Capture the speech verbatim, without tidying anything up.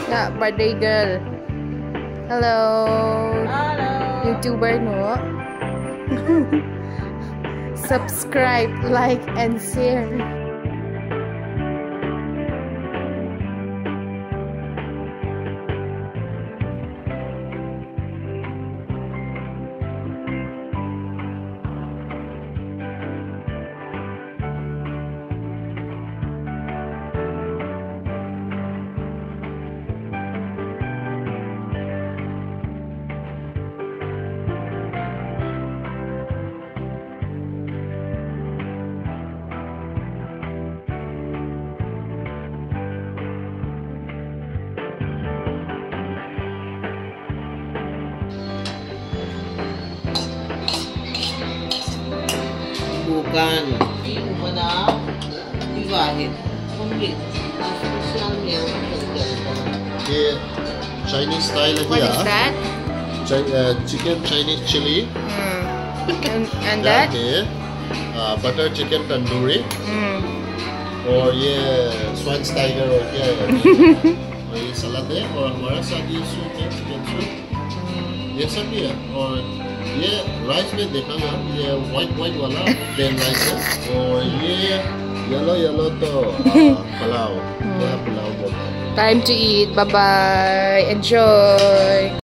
Yeah, birthday girl. Hello. Hello. YouTuber no. Subscribe, like, and share. Bukan, ini mana diwahid, kumplit, asal yang ये Chinese style है What क्या? is that? Chi- uh, chicken Chinese chili. Mm. And, and that that? है uh, butter chicken tandoori. Mm. और ये swan tiger और क्या है? और ये सलाद है और हमारा साथ ये सूप है चिकन सूप. ये सब भी है और ये राइस में देखा ना ये व्हाइट व्हाइट वाला प्लेन राइस है और ये येलो येलो तो पुलाव. यह पुलाव बोलते हैं. Time to eat. Bye bye. Enjoy.